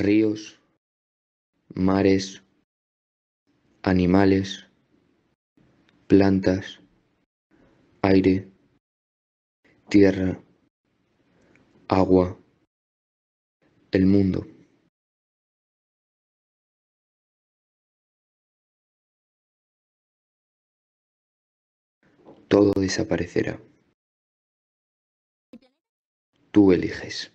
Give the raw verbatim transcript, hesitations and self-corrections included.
ríos, mares, animales, plantas, aire, tierra, agua, el mundo. Todo desaparecerá. Tú eliges.